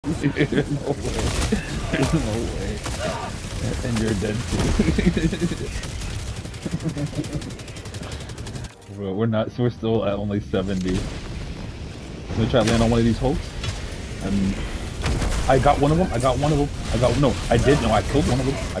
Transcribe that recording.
There's no way. There's no way. And you're dead too. Bro, we're not. So we're still at only 70. Let me try to land on one of these holes. I got one of them. I got one of them. No, I did. No, I killed one of them.